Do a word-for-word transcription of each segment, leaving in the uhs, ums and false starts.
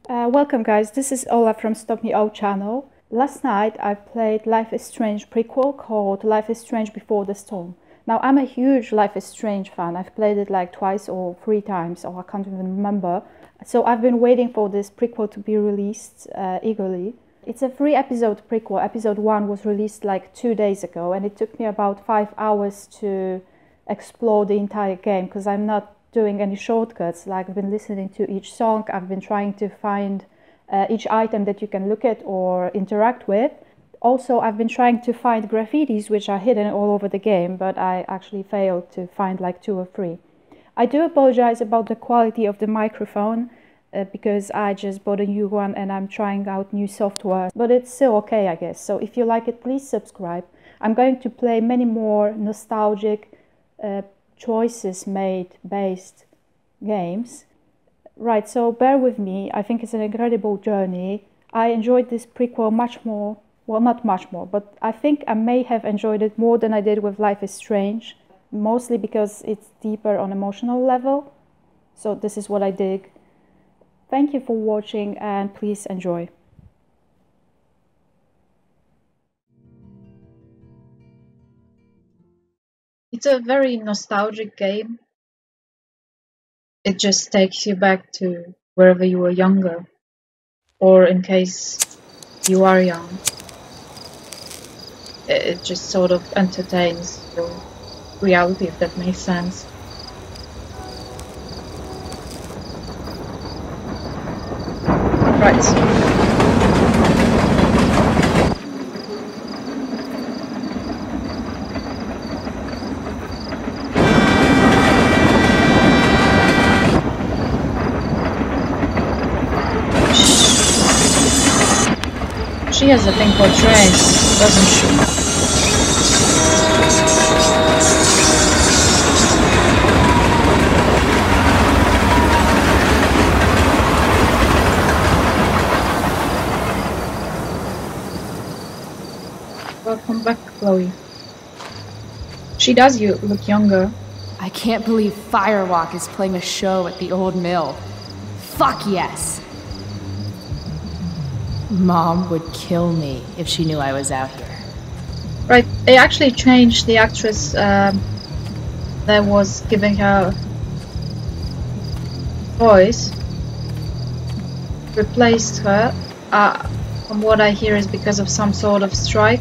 Uh, welcome guys, this is Ola from Stop Me Out channel. Last night I played Life is Strange prequel called Life is Strange Before the Storm. Now I'm a huge Life is Strange fan. I've played it like twice or three times, or I can't even remember. So I've been waiting for this prequel to be released uh, eagerly. It's a three episode prequel. Episode one was released like two days ago and it took me about five hours to explore the entire game because I'm not doing any shortcuts. Like I've been listening to each song, I've been trying to find uh, each item that you can look at or interact with. Also, I've been trying to find graffitis which are hidden all over the game, but I actually failed to find like two or three. I do apologize about the quality of the microphone uh, because I just bought a new one and I'm trying out new software, but it's still okay, I guess. So if you like it, please subscribe. I'm going to play many more nostalgic uh, choices made based games. Right, so bear with me. I think it's an incredible journey. I enjoyed this prequel much more, well, not much more, but I think I may have enjoyed it more than I did with Life is Strange, mostly because it's deeper on emotional level. So this is what I dig. Thank you for watching and please enjoy. It's a very nostalgic game. It just takes you back to wherever you were younger, or in case you are young. It just sort of entertains your reality, if that makes sense. Right. She has a thing for trains, doesn't she? Welcome back, Chloe. She does you look younger. I can't believe Firewalk is playing a show at the old mill. Fuck yes! Mom would kill me if she knew I was out here. Right, they actually changed the actress um, that was giving her voice. Replaced her. Uh, from what I hear is because of some sort of strike.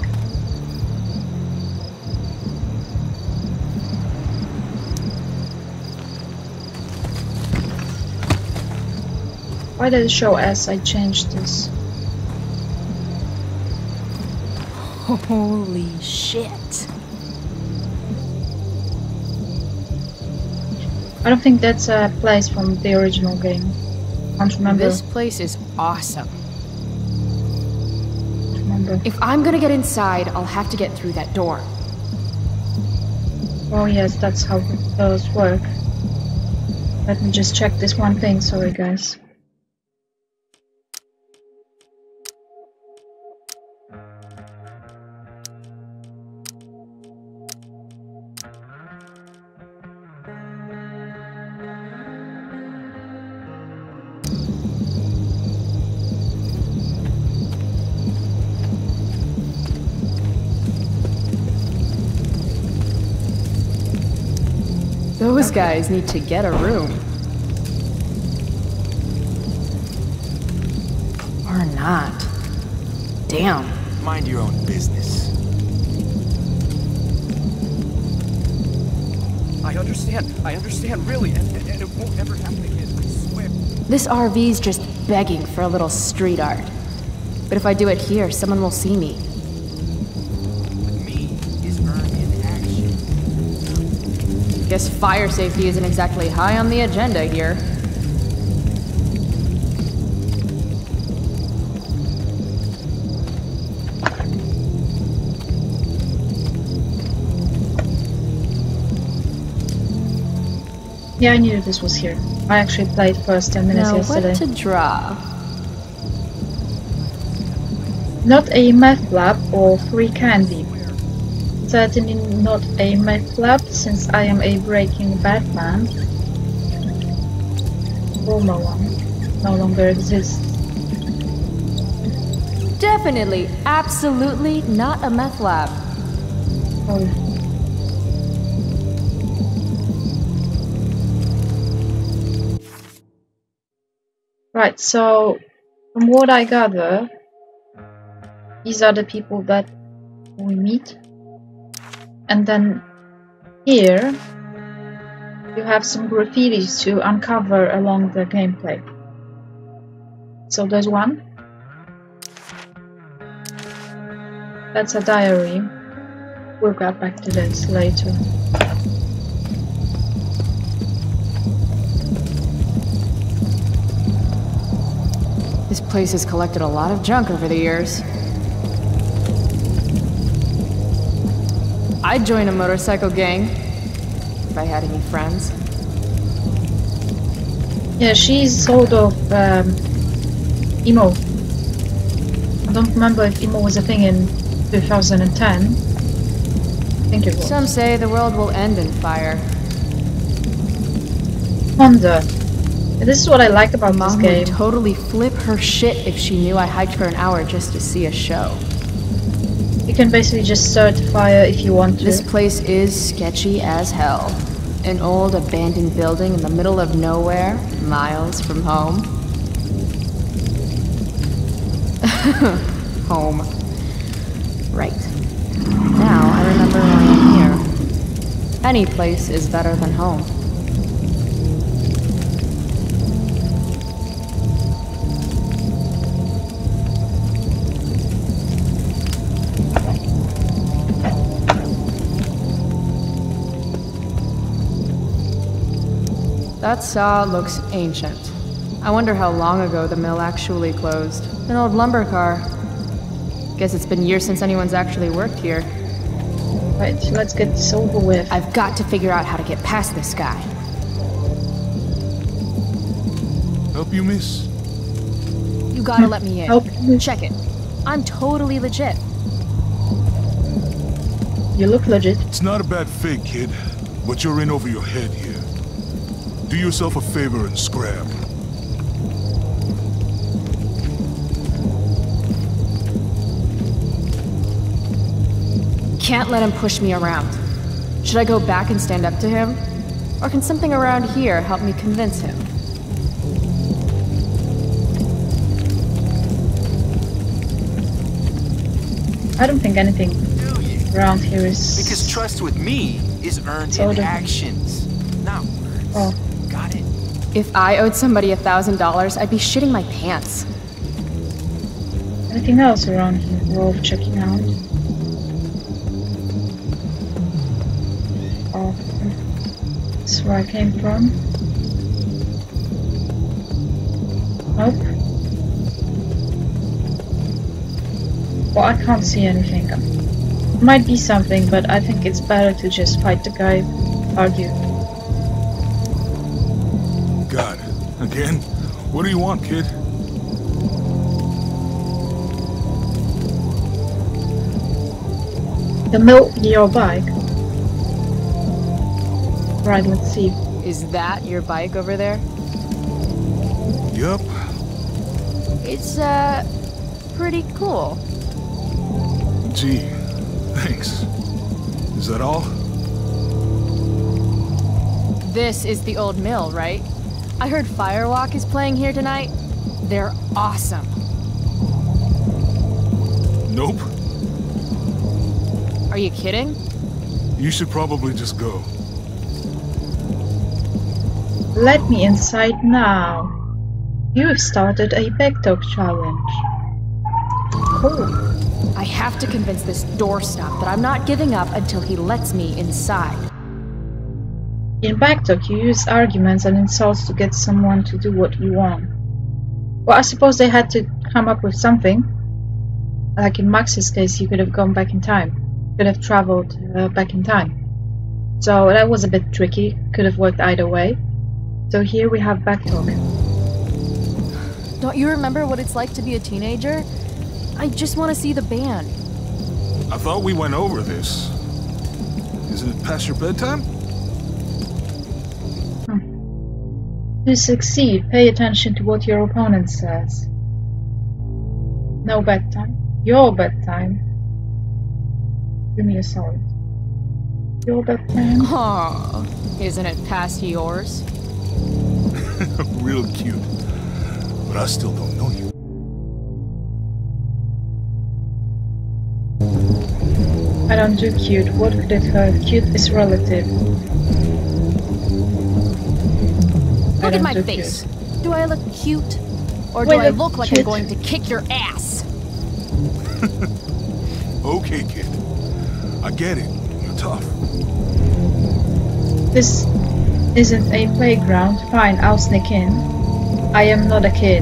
Why did it show as I changed this? Holy shit. I don't think that's a place from the original game. Can't remember. This place is awesome. Can't remember. If I'm gonna get inside, I'll have to get through that door. Oh yes, that's how those work. Let me just check this one thing, sorry guys. Those guys need to get a room. Or not. Damn. Mind your own business. I understand. I understand, really, and, and, and it won't ever happen again, I swear. This R V's just begging for a little street art. But if I do it here, someone will see me. Me is earned in action. Guess fire safety isn't exactly high on the agenda here. Yeah, I knew this was here. I actually played first ten minutes now yesterday. What to draw? Not a meth lab or free candy. Certainly not a meth lab, since I am a Breaking Bad man. Former one no longer exists. Definitely, absolutely not a meth lab. Oh. Right, so from what I gather, these are the people that we meet. And then here you have some graffitis to uncover along the gameplay. So there's one. That's a diary. We'll get back to this later. This place has collected a lot of junk over the years. I'd join a motorcycle gang if I had any friends. Yeah, she's sort of um, emo. I don't remember if emo was a thing in two thousand ten. I think it was. Some say the world will end in fire. Honda. This is what I like about Mom this game. would totally flip her shit if she knew I hiked for an hour just to see a show. You can basically just start a fire if you want to. This place is sketchy as hell. An old abandoned building in the middle of nowhere, miles from home. Home. Right. Now I remember why I'm here. Any place is better than home. That saw looks ancient. I wonder how long ago the mill actually closed. An old lumber car. Guess it's been years since anyone's actually worked here. Right, let's get this over with. I've got to figure out how to get past this guy. Help you, miss? You gotta let me in. Help you. Check it. I'm totally legit. You look legit. It's not a bad fake, kid, but you're in over your head here. Do yourself a favor and scrap. Can't let him push me around. Should I go back and stand up to him? Or can something around here help me convince him? I don't think anything around here is... Because trust with me is earned Sort in of. actions, not words. Oh. Got it? If I owed somebody a thousand dollars, I'd be shitting my pants. Anything else around here worth checking out? Oh, this is where I came from. Nope. Well, I can't see anything. It might be something, but I think it's better to just fight the guy, argue. God, again? What do you want, kid? The mill, your bike. Right, let's see. Is that your bike over there? Yup. It's, uh, pretty cool. Gee, thanks. Is that all? This is the old mill, right? I heard Firewalk is playing here tonight. They're awesome. Nope. Are you kidding? You should probably just go. Let me inside now. You've started a backtalk challenge. Cool. I have to convince this doorstop that I'm not giving up until he lets me inside. In backtalk, you use arguments and insults to get someone to do what you want. Well, I suppose they had to come up with something. Like in Max's case, you could have gone back in time. Could have traveled uh, back in time. So that was a bit tricky. Could have worked either way. So here we have backtalk. Don't you remember what it's like to be a teenager? I just want to see the band. I thought we went over this. Isn't it past your bedtime? To succeed, pay attention to what your opponent says. No bedtime. Your bedtime. Do me a solid. Your bedtime. Oh, isn't it past yours? Real cute. But I still don't know you. I don't do cute. What could it hurt? Cute is relative. I Look at don't my do face. cute. Do I look cute? Or do Wait, I look look like cute. I'm going to kick your ass? Okay, kid. I get it. You're tough. This isn't a playground. Fine, I'll sneak in. I am not a kid.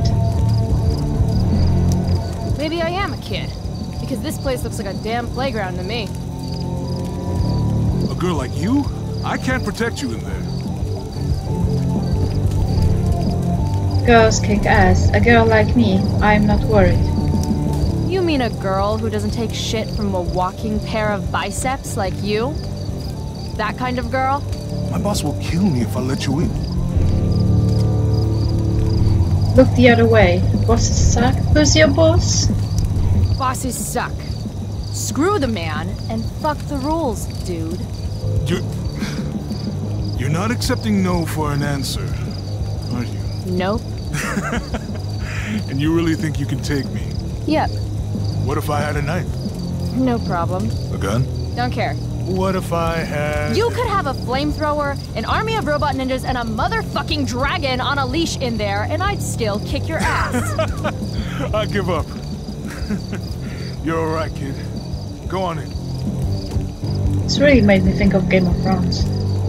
Maybe I am a kid. Because this place looks like a damn playground to me. A girl like you? I can't protect you in there. Girls kick ass. A girl like me, I'm not worried. You mean a girl who doesn't take shit from a walking pair of biceps like you? That kind of girl? My boss will kill me if I let you in. Look the other way. Bosses suck. Who's your boss? Bosses suck. Screw the man and fuck the rules, dude. You're... You're not accepting no for an answer, are you? Nope. And you really think you can take me? Yep. What if I had a knife? No problem. A gun? Don't care. What if I had... You could have a flamethrower, an army of robot ninjas, and a motherfucking dragon on a leash in there, and I'd still kick your ass. I give up. You're alright, kid. Go on in. This really made me think of Game of Thrones.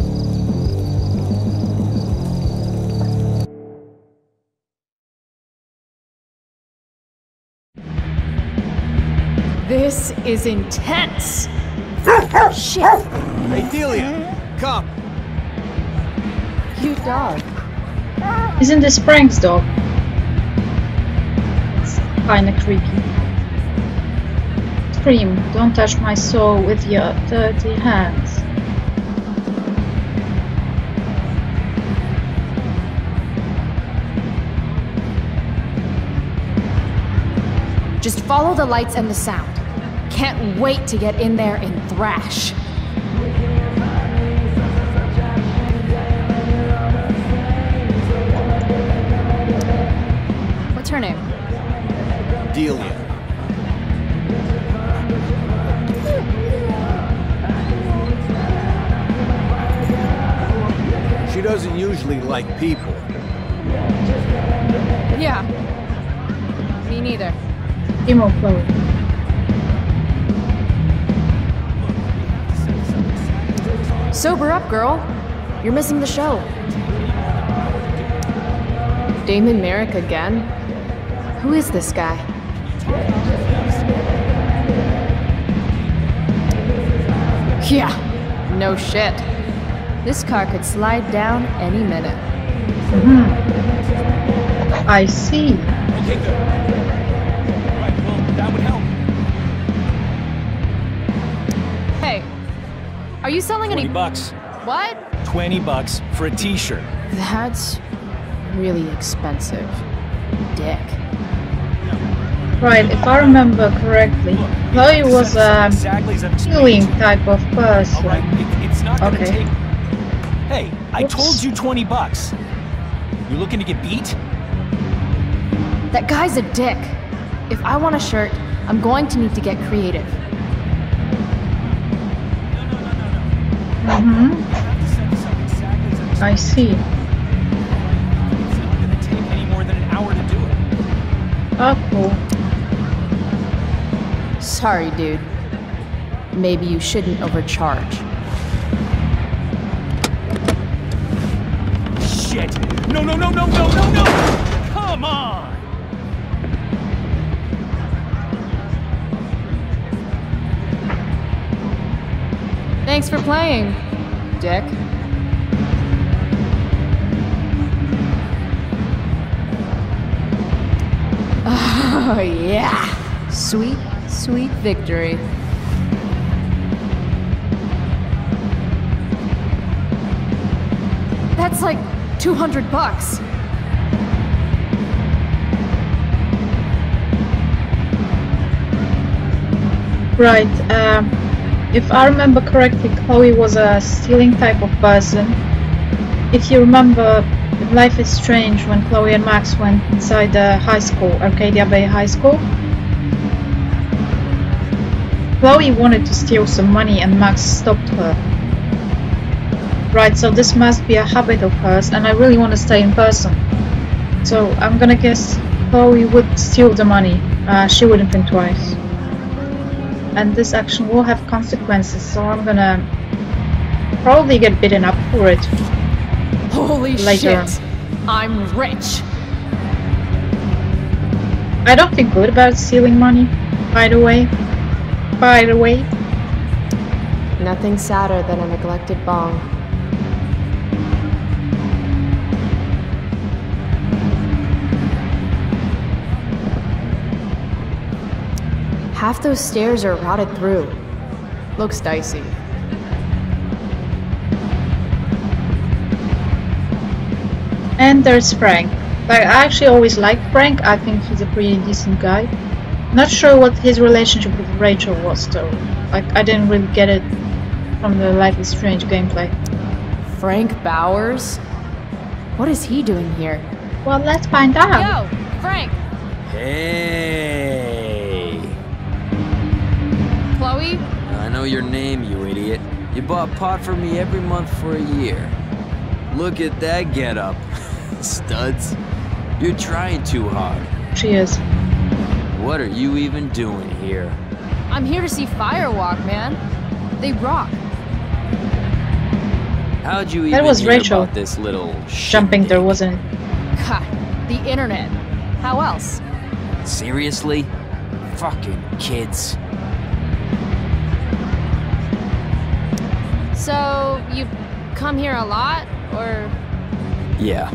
This is intense. Shit. Hey, Delia, come. Cute dog. Isn't this Frank's dog? It's kinda creepy. Scream, don't touch my soul with your dirty hands. Just follow the lights and the sound. Can't wait to get in there and thrash. What's her name? Delia. She doesn't usually like people. Yeah. Me neither. Emo Chloe. Sober up, girl. You're missing the show. Damon Merrick again? Who is this guy? Yeah, no shit. This car could slide down any minute. Mm-hmm. I see. Okay, good. Alright, well, that would help. Hey, are you selling any- twenty bucks. What? twenty bucks for a t-shirt. That's really expensive. Dick. Right, if I remember correctly, Chloe was a exactly as I'm healing explaining. type of person. Alright, it, it's not gonna Okay. take... Hey, I Oops. told you twenty bucks. You looking to get beat? That guy's a dick. If I want a shirt, I'm going to need to get creative. Mm-hmm. I see. It's not gonna take any more than an hour to do it. Oh, cool. Sorry, dude. Maybe you shouldn't overcharge. Shit! No, no, no, no, no, no, no! Come on! Thanks for playing, dick. Oh, yeah. Sweet, sweet victory. That's like two hundred bucks. Right. Um, if I remember correctly, Chloe was a stealing type of person. If you remember in Life is Strange, when Chloe and Max went inside the high school, Arcadia Bay High School, Chloe wanted to steal some money and Max stopped her. Right, so this must be a habit of hers, and I really want to stay in person. So I'm gonna guess Chloe would steal the money. Uh, she wouldn't think twice. And this action will have consequences, so I'm gonna probably get beaten up for it. Holy Later. shit! I'm rich! I don't think good about stealing money, by the way. By the way. Nothing sadder than a neglected bong. Half those stairs are rotted through. Looks dicey. And there's Frank. Like, I actually always liked Frank. I think he's a pretty decent guy. Not sure what his relationship with Rachel was though. Like, I didn't really get it from the Life is Strange gameplay. Frank Bowers? What is he doing here? Well, let's find out. Yo, Frank! Hey! Chloe? I know your name, you idiot. You bought pot for me every month for a year. Look at that getup. Studs. You're trying too hard. She is. What are you even doing here? I'm here to see Firewalk, man. They rock. How'd you even That was hear Rachel about this little jumping there, shindig? wasn't it? God, the internet. How else? Seriously? Fucking kids. So, you come here a lot, or? Yeah.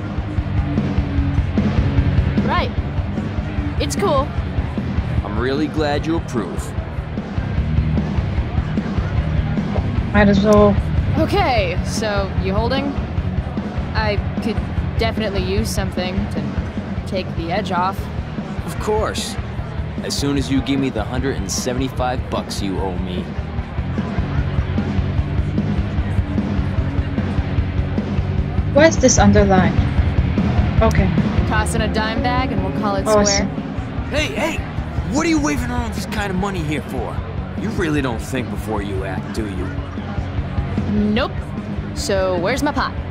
Right. It's cool. I'm really glad you approve. Might as well. Okay, so you holding? I could definitely use something to take the edge off. Of course. As soon as you give me the one hundred seventy-five bucks you owe me. Why is this underlined? Okay. Toss in a dime bag and we'll call it Oh, I square. Hey, hey! What are you waving around this kind of money here for? You really don't think before you act, do you? Nope. So where's my pot?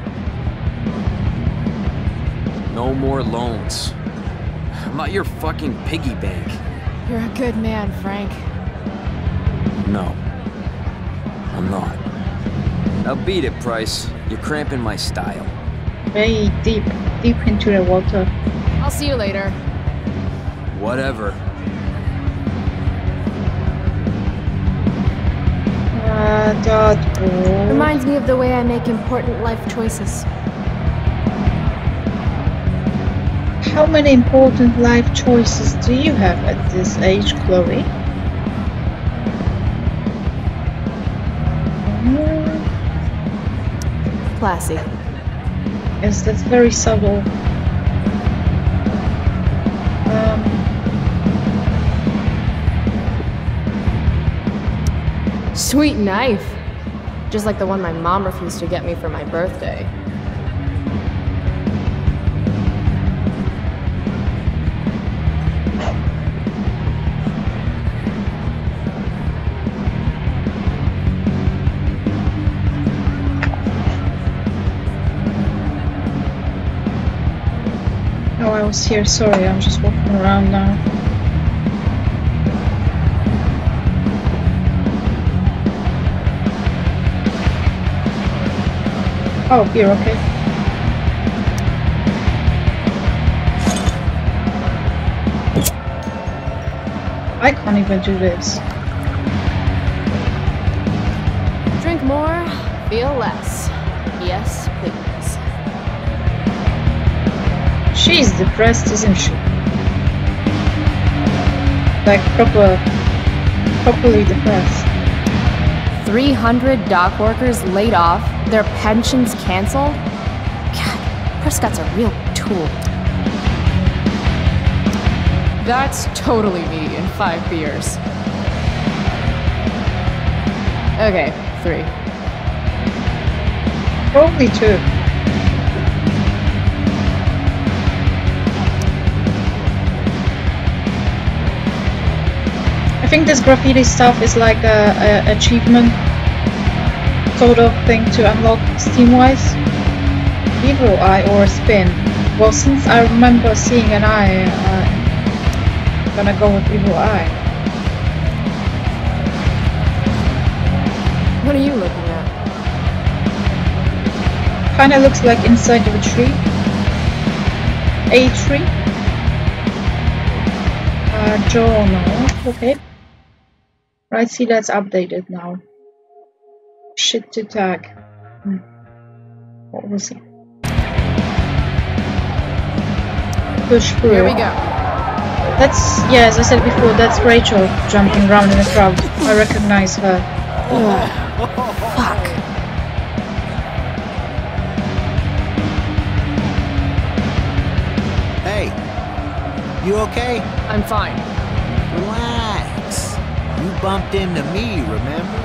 No more loans. I'm not your fucking piggy bank. You're a good man, Frank. No. I'm not. Now beat it, Price. You're cramping my style. Very deep, deep into the water. I'll see you later. Whatever. Uh, dodgeball. Reminds me of the way I make important life choices. How many important life choices do you have at this age, Chloe? Classy. Yes, that's very subtle. Um, Sweet knife. Just like the one my mom refused to get me for my birthday. oh, I was here. Sorry, I'm just walking around now. Oh, here, okay. I can't even do this. Drink more, feel less. Yes, please. She's depressed, isn't she? Like proper, properly depressed. three hundred dock workers laid off, their pensions canceled? God, Prescott's a real tool. That's totally me in five beers. Okay, three. Probably two. I think this graffiti stuff is like a, a achievement sort of thing to unlock Steam-wise. Evil eye or spin? Well, since I remember seeing an eye, uh, I'm gonna go with evil eye. What are you looking at? Kinda looks like inside of a tree. A tree? Uh, journal. Okay. Right, see, that's updated now. Shit to tag. Hmm. What was it? Push through. Here we go. That's, yeah, as I said before, that's Rachel jumping around in the crowd. I recognize her. Fuck. Hey, you okay? I'm fine. Relax. You bumped into me, remember?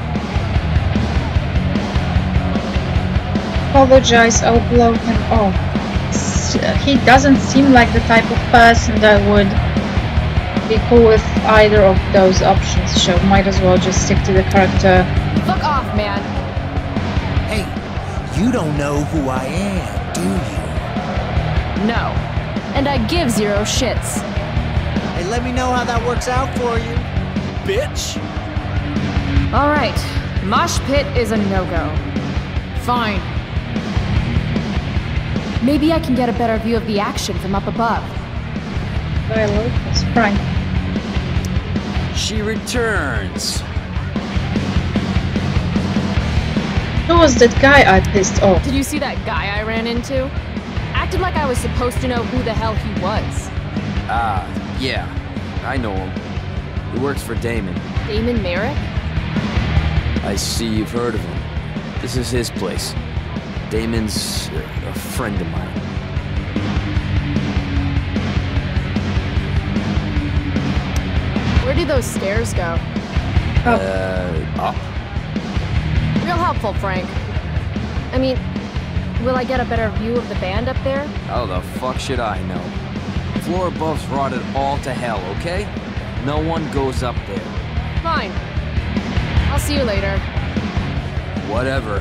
Apologize, I'll blow him off. S- He doesn't seem like the type of person that would be cool with either of those options, so might as well just stick to the character. Fuck off, man. Hey, you don't know who I am, do you? No. And I give zero shits. Hey, let me know how that works out for you. Bitch! Alright. Mosh pit is a no-go. Fine. Maybe I can get a better view of the action from up above. Dialogue, that's fine. She returns. Who was that guy I pissed off? Did you see that guy I ran into? Acted like I was supposed to know who the hell he was. Ah, yeah. I know him. He works for Damon. Damon Merrick? I see you've heard of him. This is his place. Damon's uh, a friend of mine. Where do those stairs go? Oh. Uh, up. Real helpful, Frank. I mean, will I get a better view of the band up there? How the fuck should I know? Floor above's rotted all to hell, okay? No one goes up there. Fine. I'll see you later. Whatever.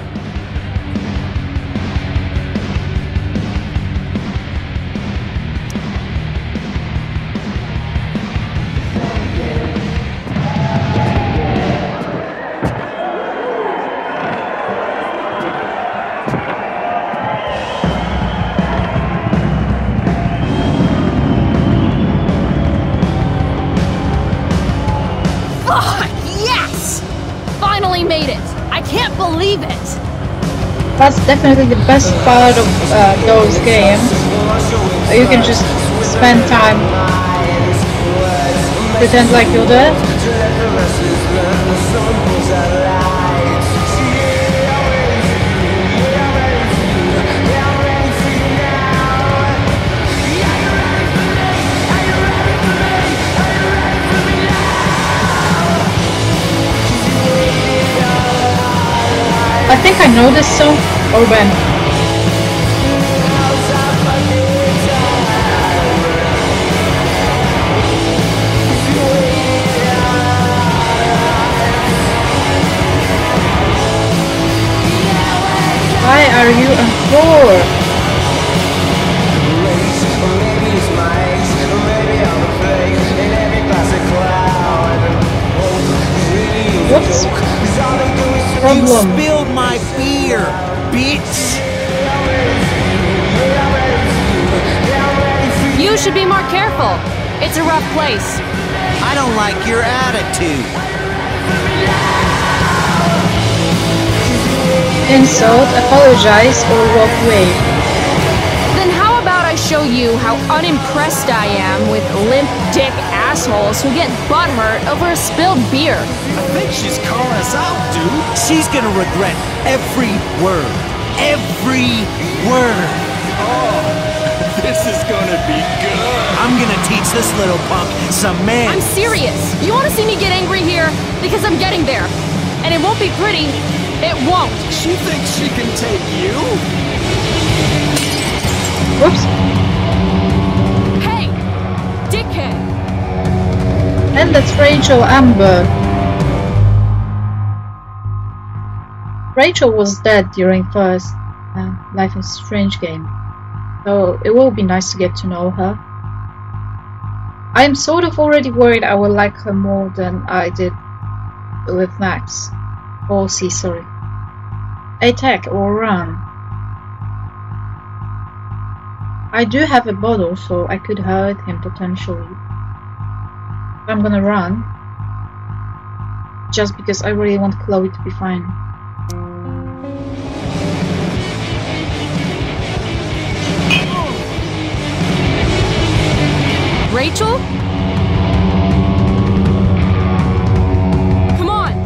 Fuck! Yes! Finally made it! I can't believe it! That's definitely the best part of uh, those games. You can just spend time, pretend like you're there. I think I know this song, or when? Why are you on floor? What's the problem? You spilled my beer, bitch! You should be more careful. It's a rough place. I don't like your attitude. Insult, apologize, or walk away. Then how about I show you how unimpressed I am with limp dick assholes who get butthurt over a spilled beer? I think she's calling us out, dude. She's gonna regret every word. Every word. This is gonna be good. I'm gonna teach this little punk some I'm manners. serious. You want to see me get angry here? Because I'm getting there. And it won't be pretty. It won't. She thinks she can take you? Whoops. Hey! Dickhead! And that's Rachel Amber. Rachel was dead during first uh, Life is Strange game, so it will be nice to get to know her. I'm sort of already worried I will like her more than I did with Max. Or C, sorry. Attack or run. I do have a bottle, so I could hurt him potentially. I'm gonna run. Just because I really want Chloe to be fine. Rachel? Come on!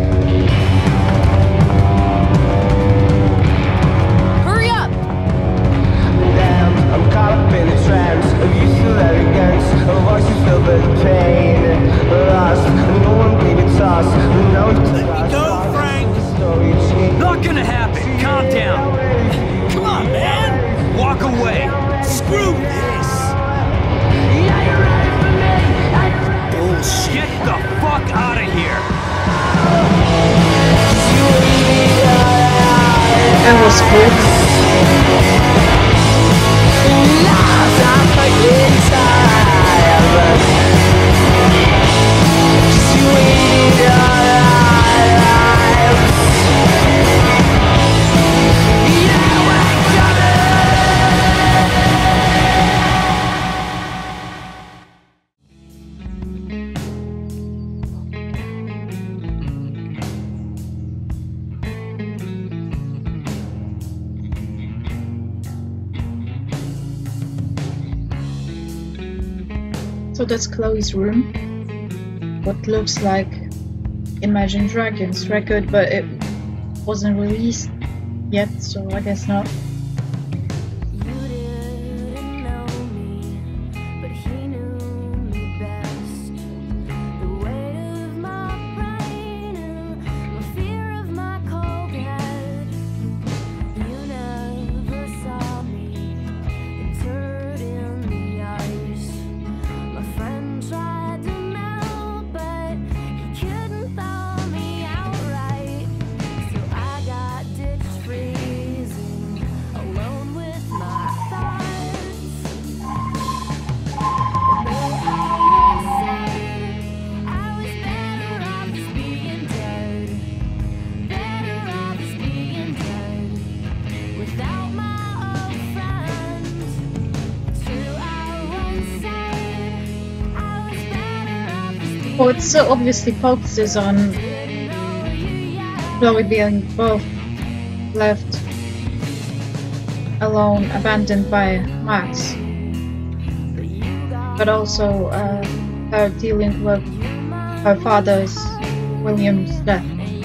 Hurry up! Damn, I'm caught up in the trance of you still arrogance, of voices filled with pain. Lost, no one gave it toss. No, let me go, Frank! Not gonna happen. Calm down. Come on, man. Walk away. Screw this. Bullshit. Get the fuck out of here. That was good. So that's Chloe's room. What looks like Imagine Dragons record, but it wasn't released yet, so I guess not. Well, it so obviously focuses on Chloe being both left alone, abandoned by Max, but also uh, her dealing with her father's, William's, death.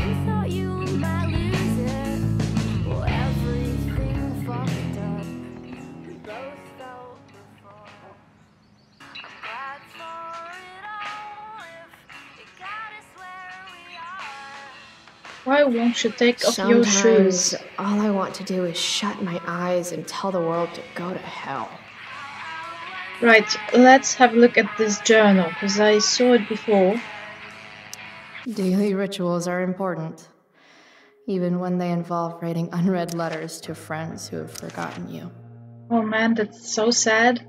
Why won't you take off your shoes? Sometimes all I want to do is shut my eyes and tell the world to go to hell. Right, let's have a look at this journal, because I saw it before. Daily rituals are important, even when they involve writing unread letters to friends who have forgotten you. Oh man, that's so sad.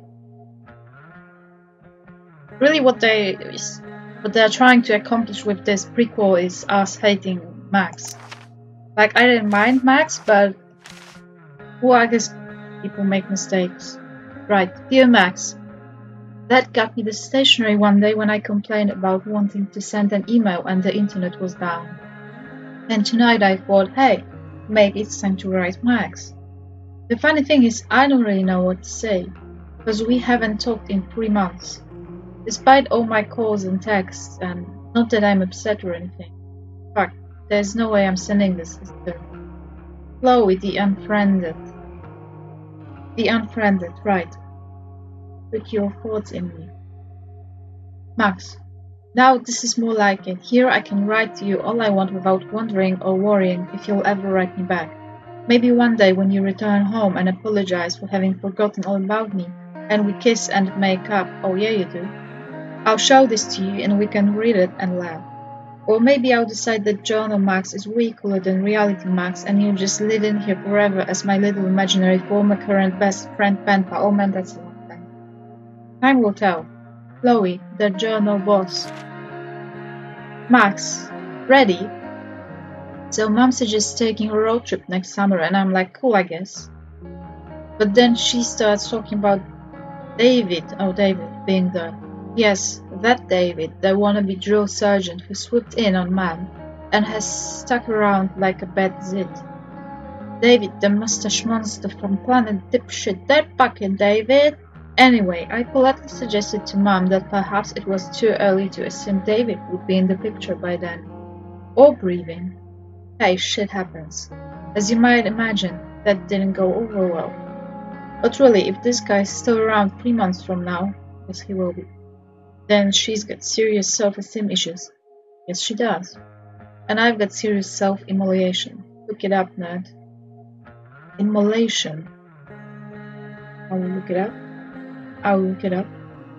Really what they what they're trying to accomplish with this prequel is us hating Max. Like, I didn't mind Max, but well, I guess people make mistakes. Right, dear Max, Dad got me the stationery one day when I complained about wanting to send an email and the internet was down. And tonight I thought, hey, maybe it's time to write Max. The funny thing is, I don't really know what to say, because we haven't talked in three months. Despite all my calls and texts, and not that I'm upset or anything. Fuck, there's no way I'm sending this, is there? Chloe, the unfriended. The unfriended, right. Put your thoughts in me. Max, Now this is more like it. Here I can write to you all I want without wondering or worrying if you'll ever write me back. Maybe one day when you return home and apologize for having forgotten all about me, and we kiss and make up. Oh yeah, you do. I'll show this to you and we can read it and laugh. Or maybe I'll decide that Journal Max is way cooler than Reality Max and you'll just live in here forever as my little imaginary former current best friend pen pal. Oh man, that's a long time. Time will tell. Chloe, the journal boss. Max, ready? So mom suggests taking a road trip next summer and I'm like, cool I guess. But then she starts talking about David, oh David, being the Yes, that David, the wannabe drill sergeant who swooped in on Mom and has stuck around like a bad zit. David, the mustache monster from Planet Dipshit, that fucking David! Anyway, I politely suggested to Mom that perhaps it was too early to assume David would be in the picture by then. Or breathing. Hey, shit happens. As you might imagine, that didn't go over well. But really, if this guy's still around three months from now, yes he will be, then she's got serious self-esteem issues. Yes, she does. And I've got serious self-immolation. Look it up, nerd. Immolation. I will look it up. I will look it up.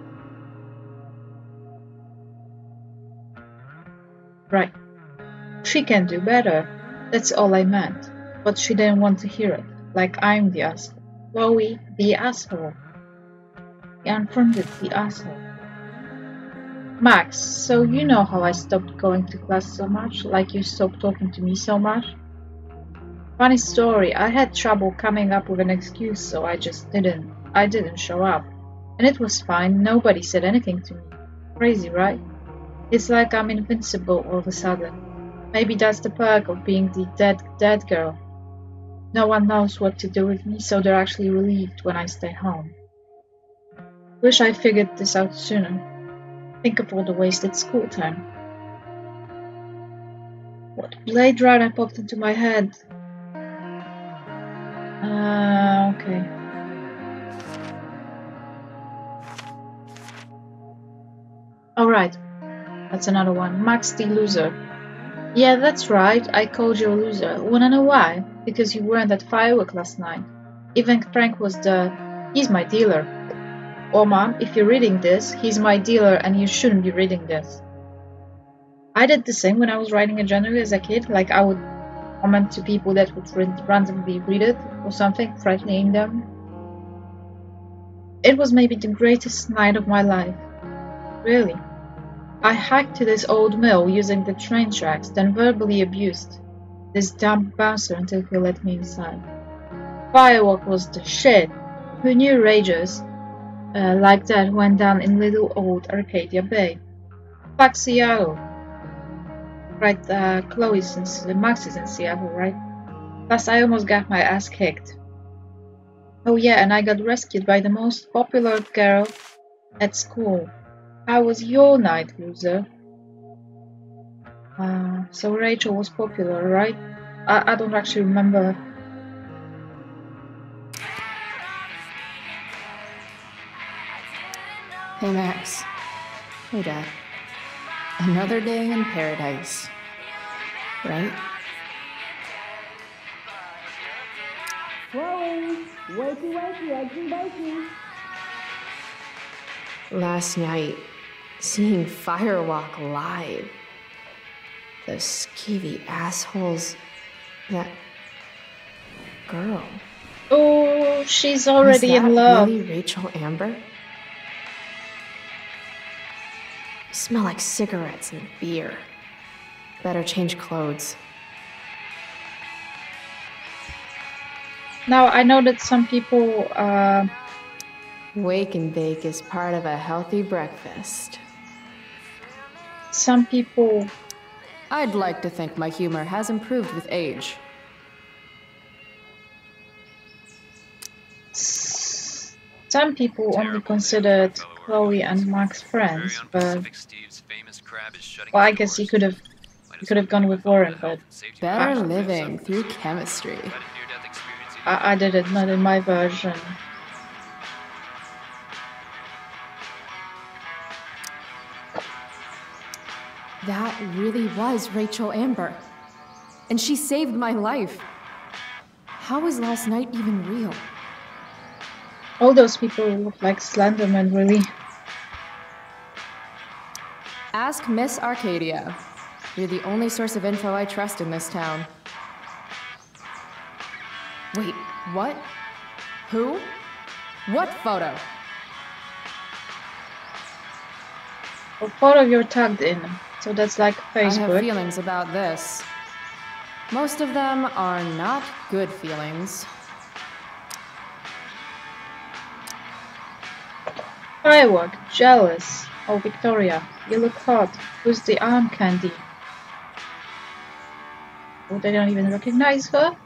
Right. She can do better. That's all I meant. But she didn't want to hear it. Like I'm the asshole. Chloe, the asshole. He unfriended the asshole. Max, so you know how I stopped going to class so much, like you stopped talking to me so much? Funny story, I had trouble coming up with an excuse, so I just didn't. I didn't show up. And it was fine, nobody said anything to me. Crazy, right? It's like I'm invincible all of a sudden. Maybe that's the perk of being the dead, dead girl. No one knows what to do with me, so they're actually relieved when I stay home. Wish I figured this out sooner. Think of all the wasted school time. What Blade Runner popped into my head? Uh, okay. Alright, that's another one. Max the loser. Yeah, that's right, I called you a loser. Wanna know why? Because you weren't at firework last night. Even Frank was the... He's my dealer. Oh mom, if you're reading this, he's my dealer and you shouldn't be reading this. I did the same when I was writing a genre as a kid, like I would comment to people that would randomly read it or something, frightening them. It was maybe the greatest night of my life. Really. I hiked to this old mill using the train tracks, then verbally abused this dumb bouncer until he let me inside. Firework was the shit. Who knew rages Uh, like that went down in little old Arcadia Bay. Fuck Seattle. Right, uh, Chloe's in, Max is in Seattle, right? Plus I almost got my ass kicked. Oh yeah, and I got rescued by the most popular girl at school. How was your night, loser? Uh, so Rachel was popular, right? I, I don't actually remember. Hey, Max. Hey, Dad. Another day in paradise. Right? Chloe! Wakey, wakey, wakey, wakey! Last night, seeing Firewalk live. Those skeevy assholes. That girl. Oh, she's already Was that in love. Really Rachel Amber? Smell like cigarettes and beer. Better change clothes. Now I know that some people uh, Wake and bake is part of a healthy breakfast. some people I'd like to think my humor has improved with age. some people only considered Chloe and Max friends, but well, I guess you could have you could have gone with Warren, but Better I, living through chemistry. I, I did it not in my version. That really was Rachel Amber. And she saved my life. How was last night even real? All those people look like Slenderman, really. Ask Miss Arcadia. You're the only source of info I trust in this town. Wait, what? Who? What photo? A photo you're tagged in, so that's like Facebook. I have feelings about this. Most of them are not good feelings. Firework, jealous. Oh, Victoria, you look hot. Who's the arm candy? Oh, they don't even recognize her?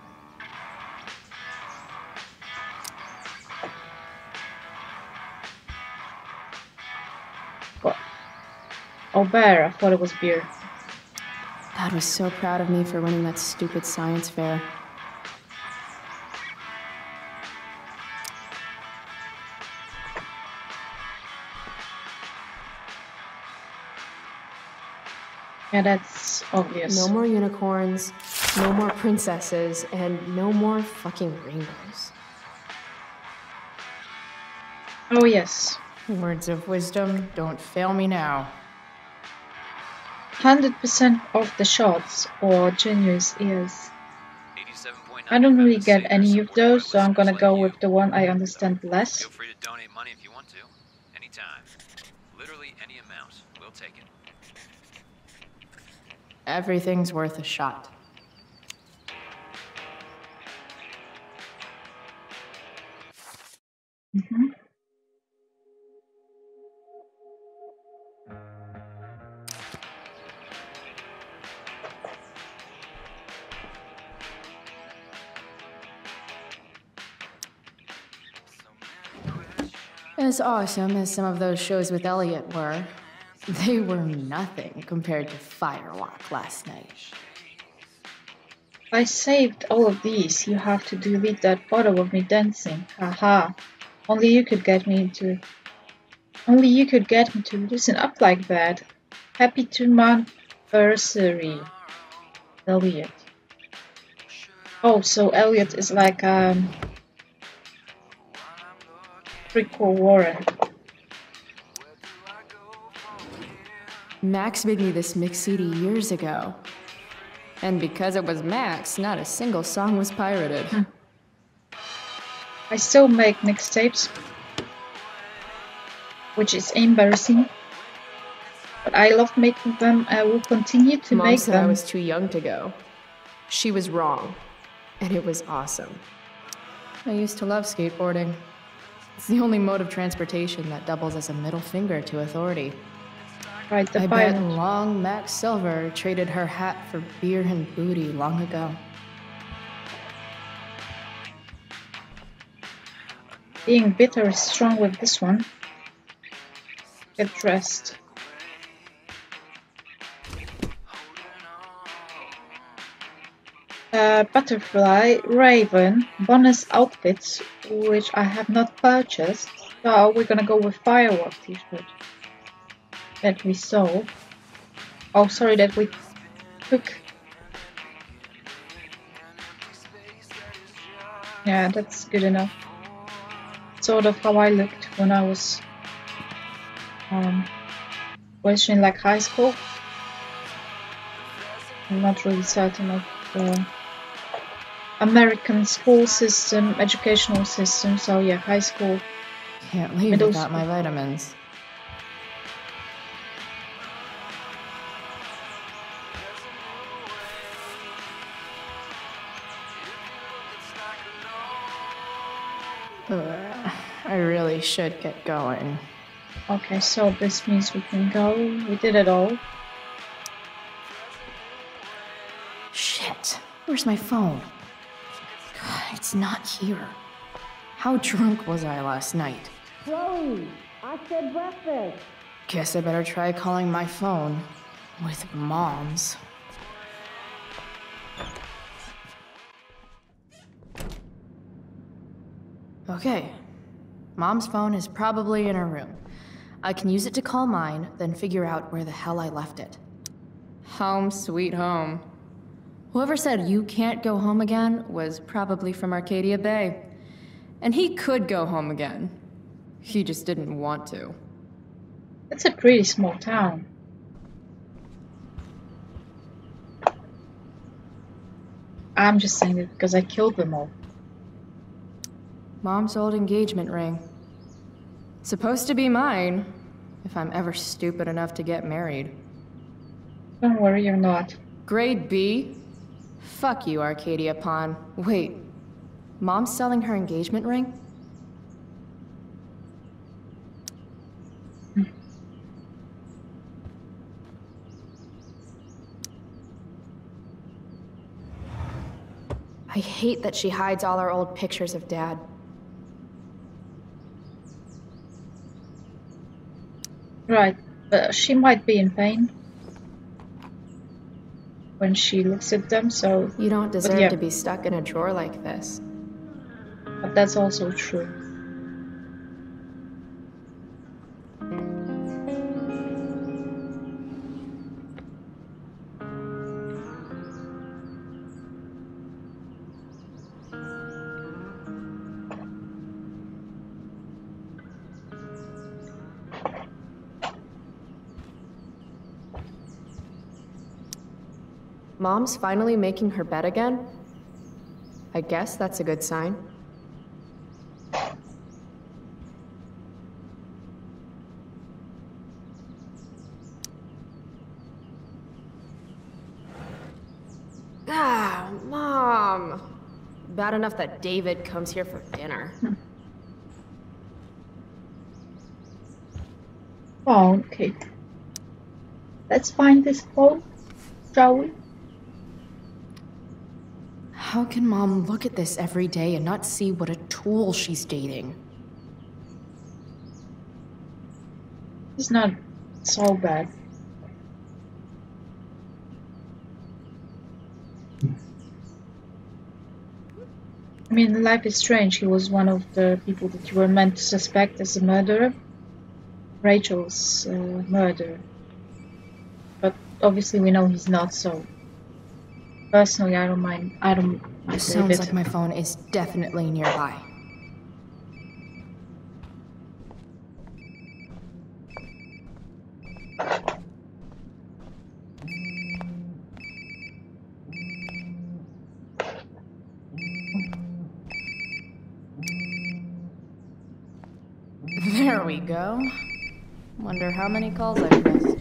What? Oh, bear. I thought it was beer. Dad was so proud of me for winning that stupid science fair. Yeah, that's obvious. No more unicorns, no more princesses, and no more fucking rainbows. Oh, yes. Words of wisdom, don't fail me now. one hundred percent of the shots or genius ears. I don't really get any of those, so I'm gonna go with the one I understand less. Feel free to donate money if you want to. Anytime. Literally any amount. We'll take it. Everything's worth a shot. Mm-hmm. As awesome as some of those shows with Elliot were, they were nothing compared to Firewalk last night. I saved all of these. You have to delete that photo of me dancing. Haha. Only you could get me to... Only you could get me to loosen up like that. Happy two-month anniversary. Elliot. Oh, so Elliot is like, um... prequel Warren. Max made me this mix C D years ago. And because it was Max, not a single song was pirated. Hmm. I still make mixtapes, which is embarrassing. But I love making them. I will continue to Mom make said them. I was too young to go. She was wrong. And it was awesome. I used to love skateboarding. It's the only mode of transportation that doubles as a middle finger to authority. Right, the I pilot. bet long Max Silver traded her hat for beer and booty long ago. Being bitter is strong with this one. Get dressed. Uh, butterfly, raven, bonus outfits, which I have not purchased. So we're gonna go with firework t-shirt that we saw. Oh, sorry, that we took. Yeah, that's good enough. Sort of how I looked when I was um, was in like high school. I'm not really certain of the American school system, educational system. So yeah, high school. Can't leave Middle without school. my vitamins. Ugh, I really should get going. Okay, so this means we can go. We did it all. Shit, where's my phone? God, it's not here. How drunk was I last night? Chloe, I said breakfast. Guess I better try calling my phone with Mom's. Okay, Mom's phone is probably in her room. I can use it to call mine, then figure out where the hell I left it. Home sweet home. Whoever said you can't go home again was probably from Arcadia Bay. And he could go home again. He just didn't want to. It's a pretty small town. I'm just saying it because I killed them all. Mom's old engagement ring. Supposed to be mine, if I'm ever stupid enough to get married. Don't worry, you're not. Grade B? Fuck you, Arcadia Pawn. Wait, Mom's selling her engagement ring? I hate that she hides all our old pictures of Dad. Right, but she might be in pain when she looks at them, so... You don't deserve yeah. to be stuck in a drawer like this. But that's also true. Mom's finally making her bed again? I guess that's a good sign. Ah, Mom! Bad enough that David comes here for dinner. Oh, okay. Let's find this phone, shall we? How can Mom look at this every day and not see what a tool she's dating? It's not so bad. I mean, Life is Strange, he was one of the people that you were meant to suspect as a murderer. Rachel's uh, murderer. But obviously we know he's not, so... Personally, I don't mind. I don't mind. It sounds like my phone is definitely nearby. There we go. Wonder how many calls I've missed.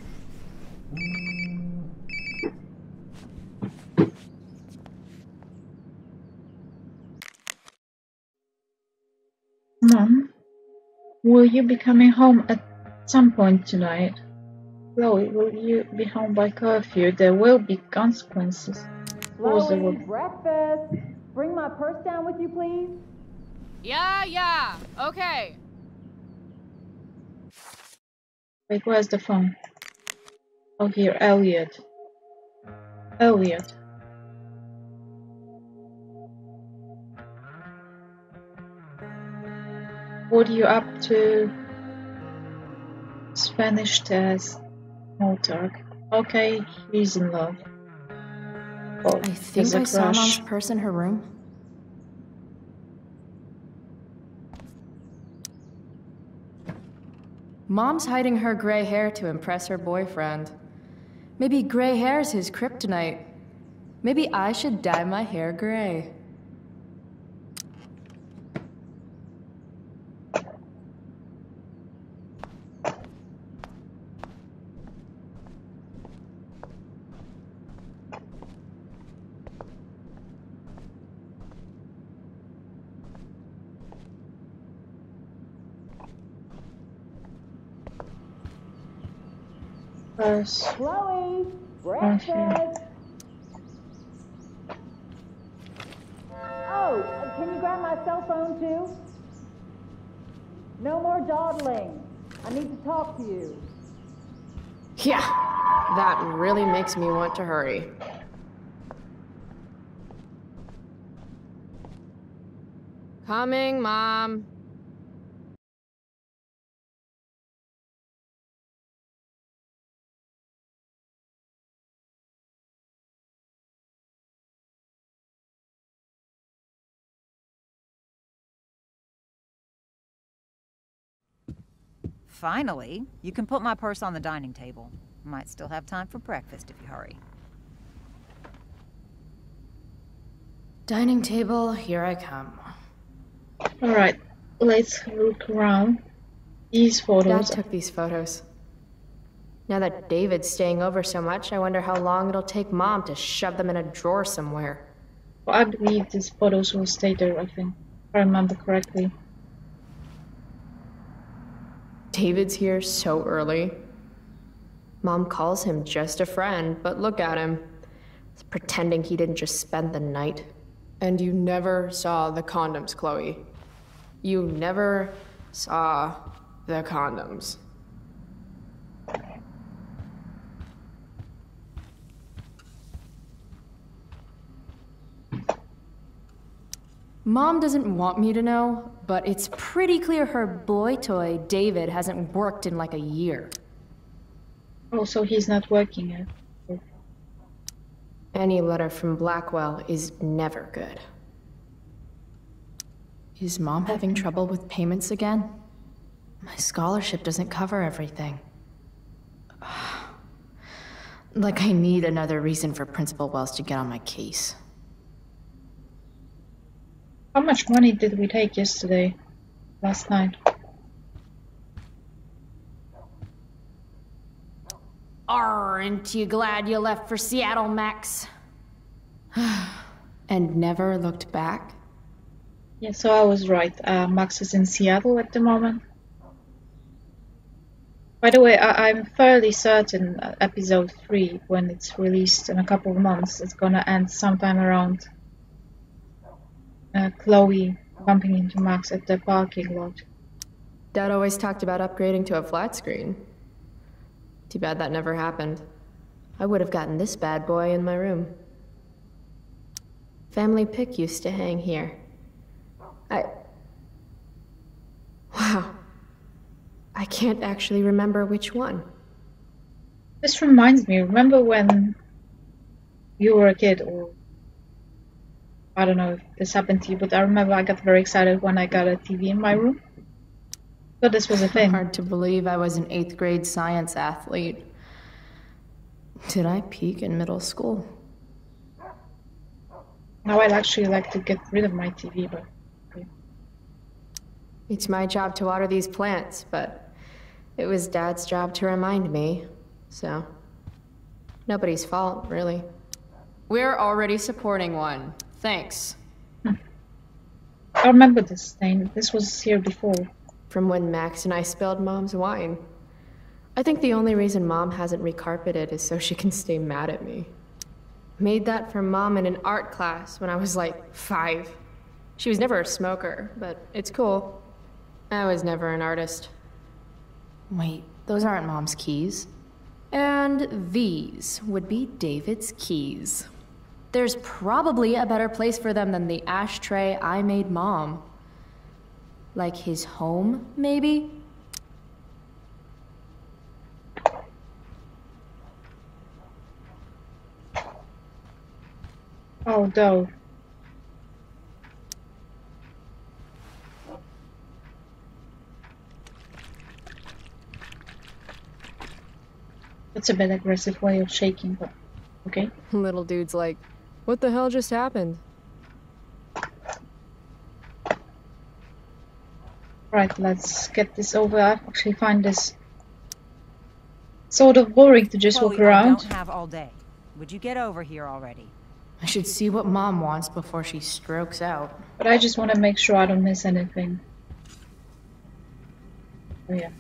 Mom, will you be coming home at some point tonight? Chloe, will you be home by curfew? There will be consequences. Chloe, breakfast! Bring my purse down with you, please. Yeah, yeah, okay. Wait, where's the phone? Oh, here, Elliot. Elliot. What are you up to? Spanish test. No talk. Okay, he's in love. Oh, I think I saw Mom's purse in her room. Mom's hiding her gray hair to impress her boyfriend. Maybe gray hair's his kryptonite. Maybe I should dye my hair gray. Purse. Chloe, breakfast! Okay. Oh, can you grab my cell phone too? No more dawdling. I need to talk to you. Yeah, that really makes me want to hurry. Coming, Mom. Finally, you can put my purse on the dining table. Might still have time for breakfast if you hurry. Dining table, here I come. Alright, let's look around. These photos. Dad took these photos. Now that David's staying over so much, I wonder how long it'll take Mom to shove them in a drawer somewhere. Well, I believe these photos will stay there, I think, if I remember correctly. David's here so early. Mom calls him just a friend, but look at him. He's pretending he didn't just spend the night. And you never saw the condoms, Chloe. You never saw the condoms. Mom doesn't want me to know, but it's pretty clear her boy toy, David, hasn't worked in like a year. Oh, so he's not working yet. Any letter from Blackwell is never good. Is Mom having trouble with payments again? My scholarship doesn't cover everything. Like I need another reason for Principal Wells to get on my case. How much money did we take yesterday? Last night? Aren't you glad you left for Seattle, Max? And never looked back? Yeah, so I was right. Uh, Max is in Seattle at the moment. By the way, I I'm fairly certain uh, episode three, when it's released in a couple of months, it's gonna end sometime around uh, Chloe bumping into Max at the parking lot. Dad always talked about upgrading to a flat screen. Too bad that never happened. I would have gotten this bad boy in my room. Family pic used to hang here. I... Wow. I can't actually remember which one. This reminds me, remember when you were a kid, or I don't know if this happened to you, but I remember I got very excited when I got a T V in my room. So this was a thing. Hard to believe I was an eighth grade science athlete. Did I peak in middle school? Now I'd actually like to get rid of my T V, but... Okay. It's my job to water these plants, but it was Dad's job to remind me, so... Nobody's fault, really. We're already supporting one. Thanks. Hmm. I remember this thing. This was here before. From when Max and I spilled Mom's wine. I think the only reason Mom hasn't recarpeted is so she can stay mad at me. Made that for Mom in an art class when I was like five. She was never a smoker, but it's cool. I was never an artist. Wait, those aren't Mom's keys. And these would be David's keys. There's probably a better place for them than the ashtray I made Mom. Like his home, maybe? Oh, no. That's a bit aggressive way of shaking, but okay. Little dude's like, what the hell just happened? Right, let's get this over. I actually find this sort of boring to just Chloe, walk around. I don't have all day. Would you get over here already? I should see what Mom wants before she strokes out. But I just want to make sure I don't miss anything. Oh yeah.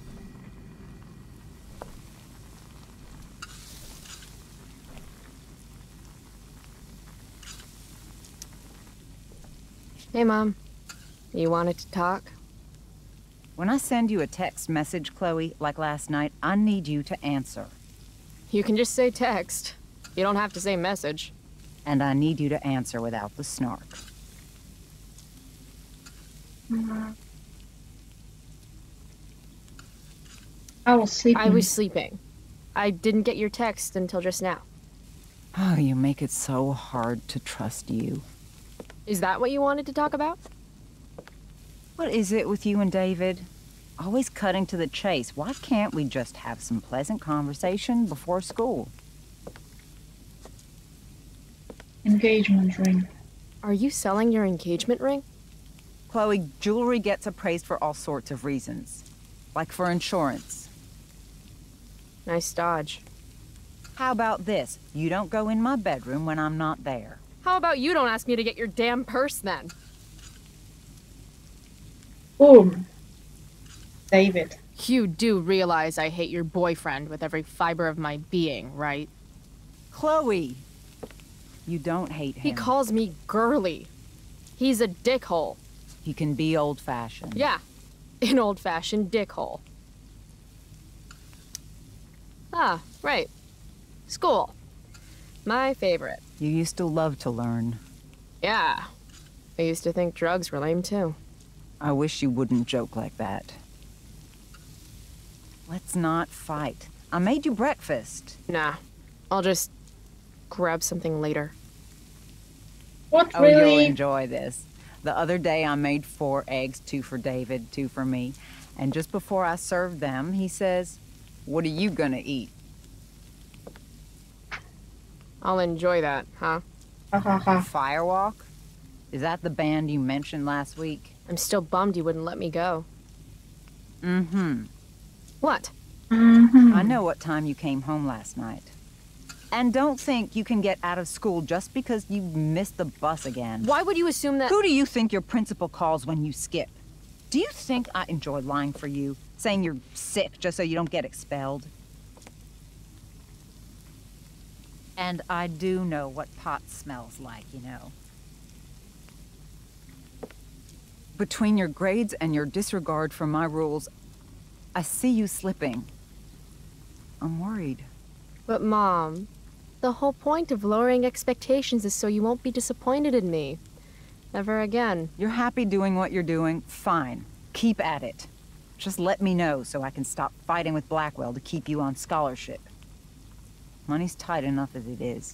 Hey, Mom. You wanted to talk? When I send you a text message, Chloe, like last night, I need you to answer. You can just say text. You don't have to say message. And I need you to answer without the snark. Mm-hmm. I was sleeping. I was sleeping. I didn't get your text until just now. Oh, you make it so hard to trust you. Is that what you wanted to talk about? What is it with you and David? Always cutting to the chase. Why can't we just have some pleasant conversation before school? Engagement ring. Are you selling your engagement ring? Chloe, jewelry gets appraised for all sorts of reasons. Like for insurance. Nice dodge. How about this? You don't go in my bedroom when I'm not there. How about you don't ask me to get your damn purse then? Boom. David. You do realize I hate your boyfriend with every fiber of my being, right? Chloe! You don't hate him. He calls me girly. He's a dickhole. He can be old-fashioned. Yeah, an old-fashioned dickhole. Ah, right. School. My favorite. You used to love to learn. Yeah. I used to think drugs were lame too. I wish you wouldn't joke like that. Let's not fight. I made you breakfast. Nah. I'll just grab something later. What, oh, really? You'll enjoy this. The other day I made four eggs, two for David, two for me. And just before I served them, he says, "What are you gonna eat?" I'll enjoy that, huh? Ha ha ha. Firewalk? Is that the band you mentioned last week? I'm still bummed you wouldn't let me go. Mm-hmm. What? Mm-hmm. I know what time you came home last night. And don't think you can get out of school just because you missed the bus again. Why would you assume that— Who do you think your principal calls when you skip? Do you think I enjoy lying for you? Saying you're sick just so you don't get expelled? And I do know what pot smells like, you know. Between your grades and your disregard for my rules, I see you slipping. I'm worried. But Mom, the whole point of lowering expectations is so you won't be disappointed in me. Ever again. You're happy doing what you're doing? Fine. Keep at it. Just let me know so I can stop fighting with Blackwell to keep you on scholarship. Money's tight enough as it is.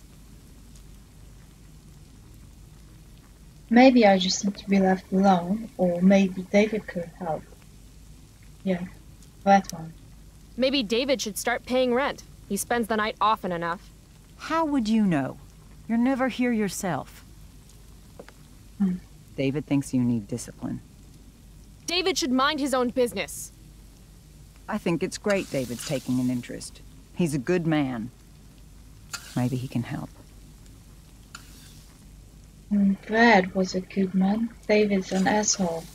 Maybe I just need to be left alone, or maybe David could help. Yeah, that one. Maybe David should start paying rent. He spends the night often enough. How would you know? You're never here yourself. Hmm. David thinks you need discipline. David should mind his own business. I think it's great David's taking an interest. He's a good man. Maybe he can help. Mm, Brad was a good man. David's an asshole.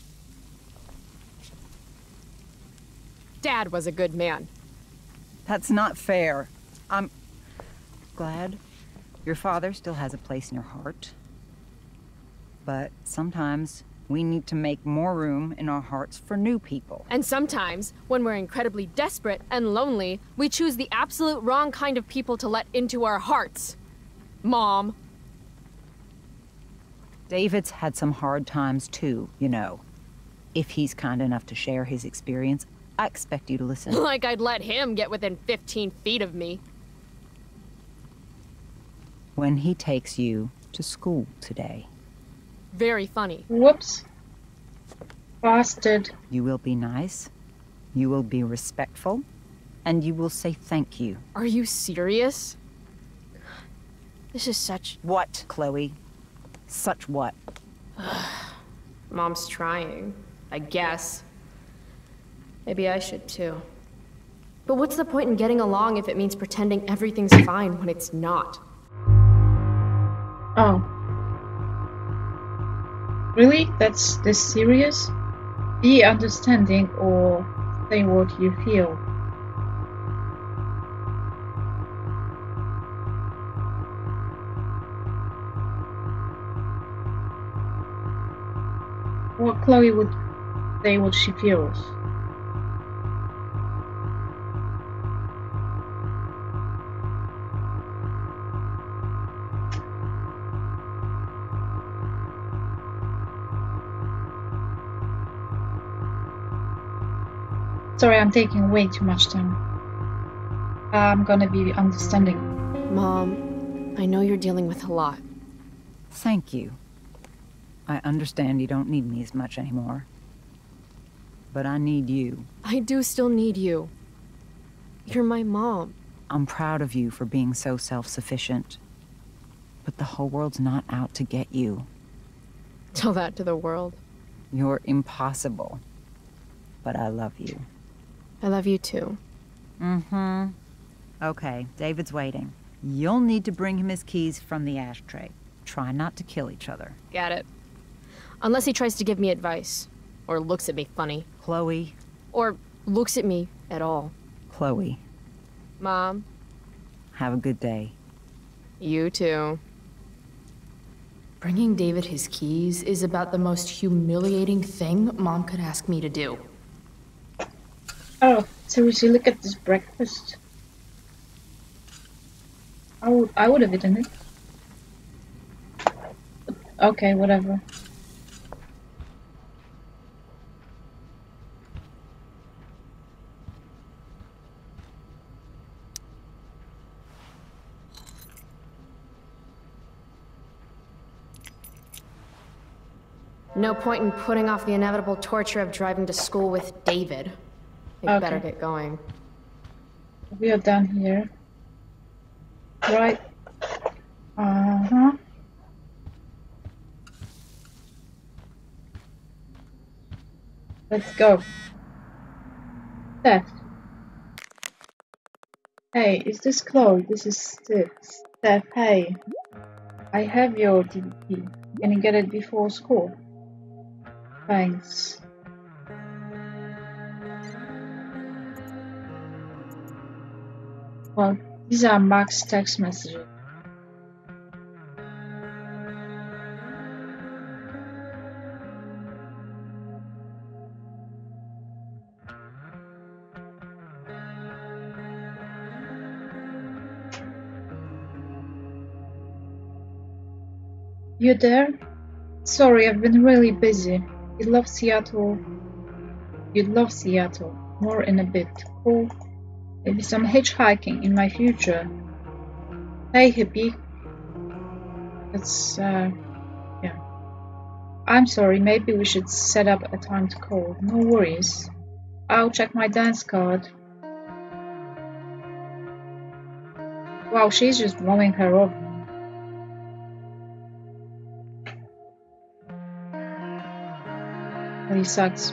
Dad was a good man. That's not fair. I'm glad your father still has a place in your heart. But sometimes we need to make more room in our hearts for new people. And sometimes, when we're incredibly desperate and lonely, we choose the absolute wrong kind of people to let into our hearts. Mom. David's had some hard times too, you know. If he's kind enough to share his experience, I expect you to listen. Like I'd let him get within fifteen feet of me. When he takes you to school today. Very funny. Whoops. Bastard. You will be nice, you will be respectful, and you will say thank you. Are you serious? This is such... What, Chloe? Such what? Mom's trying, I guess. Maybe I should too. But what's the point in getting along if it means pretending everything's fine when it's not? Oh. Really? That's this serious? Be understanding or say what you feel. Well, Chloe would say what she feels. Sorry, I'm taking way too much time. I'm gonna be understanding. Mom, I know you're dealing with a lot. Thank you. I understand you don't need me as much anymore. but I need you. I do still need you. You're my mom. I'm proud of you for being so self-sufficient. But the whole world's not out to get you. Tell that to the world. You're impossible. But I love you. I love you too. Mm-hmm. Okay, David's waiting. You'll need to bring him his keys from the ashtray. Try not to kill each other. Got it. Unless he tries to give me advice. Or looks at me funny. Chloe. Or looks at me at all. Chloe. Mom. Have a good day. You too. Bringing David his keys is about the most humiliating thing Mom could ask me to do. Oh, seriously, look at this breakfast. I would, I would have eaten it. Okay, whatever. No point in putting off the inevitable torture of driving to school with David. We Okay. better get going. We are down here. Right. Uh-huh. Let's go. Steph. Hey, is this Chloe? This is Steph. Steph, hey. I have your D V D. Can you get it before school? Thanks. Well, these are Mark's text messages. You there? Sorry, I've been really busy. You love Seattle. You'd love Seattle. More in a bit. Cool. Maybe some hitchhiking in my future. Hey, hippie. That's, uh, yeah. I'm sorry, maybe we should set up a time to call. No worries. I'll check my dance card. Wow, she's just blowing her off. Really sucks.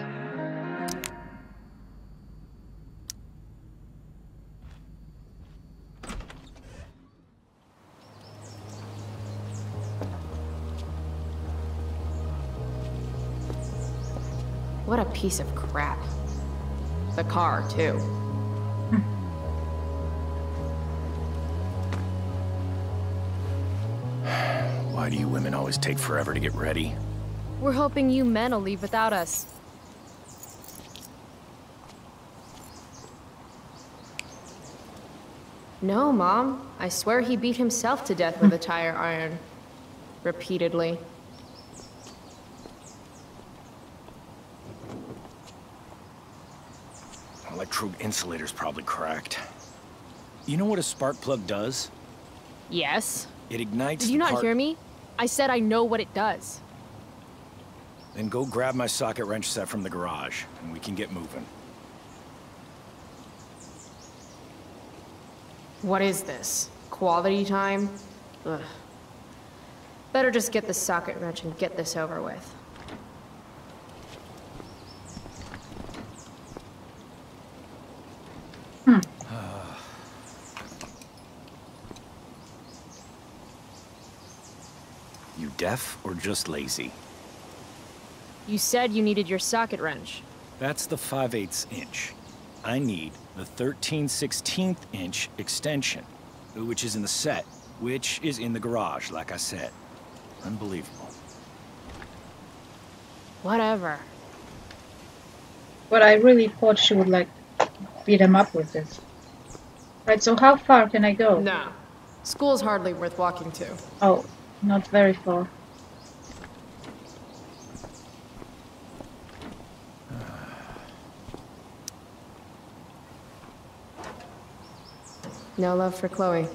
What a piece of crap. The car, too. Why do you women always take forever to get ready? We're hoping you men will leave without us. No, Mom. I swear he beat himself to death with a tire iron. Repeatedly. Electrode insulator's probably cracked. You know what a spark plug does? Yes. It ignites Did you the not part- hear me? I said I know what it does. Then go grab my socket wrench set from the garage, and we can get moving. What is this? Quality time? Ugh. Better just get the socket wrench and get this over with. Hmm. You deaf or just lazy? You said you needed your socket wrench. That's the five eighths inch. I need the thirteen sixteenth inch extension, which is in the set, which is in the garage, like I said. Unbelievable. Whatever. But I really thought she would, like, beat him up with this. Right, so how far can I go? No. School's hardly worth walking to. Oh, not very far. No love for Chloe.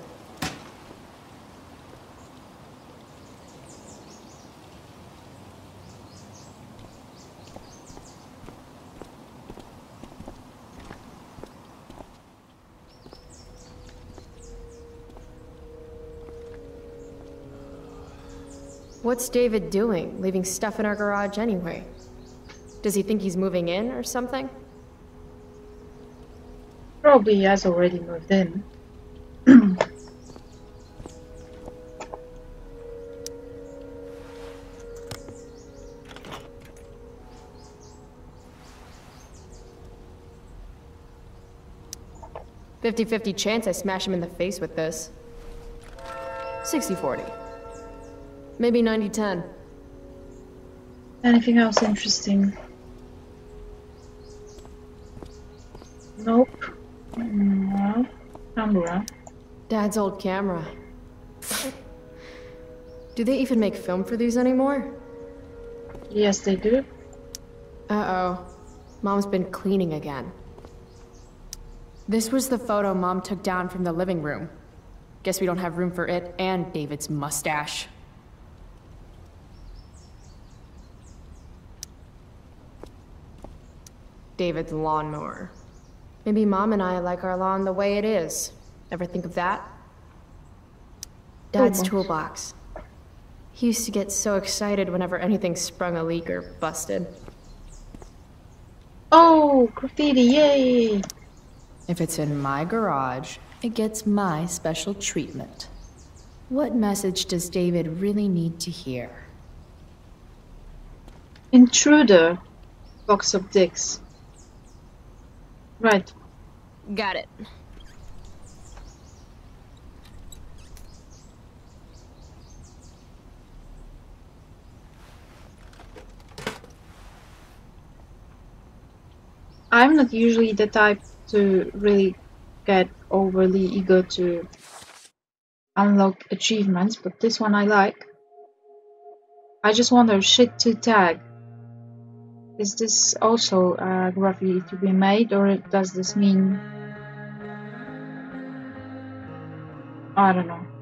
What's David doing, leaving stuff in our garage anyway? Does he think he's moving in or something? Probably he has already moved in. fifty fifty chance I smash him in the face with this. sixty forty. Maybe ninety ten. Anything else interesting? Nope. No. Camera. Dad's old camera. Do they even make film for these anymore? Yes, they do. Uh-oh. Mom's been cleaning again. This was the photo Mom took down from the living room. Guess we don't have room for it and David's mustache. David's lawnmower. Maybe Mom and I like our lawn the way it is. Ever think of that? Dad's toolbox. He used to get so excited whenever anything sprung a leak or busted. Oh, graffiti, yay! If it's in my garage, it gets my special treatment. What message does David really need to hear? Intruder. Box of dicks. Right. Got it. I'm not usually the type to really get overly eager to unlock achievements, but this one I like. I just wonder, shit to tag. Is this also a graffiti to be made, or does this mean... I don't know.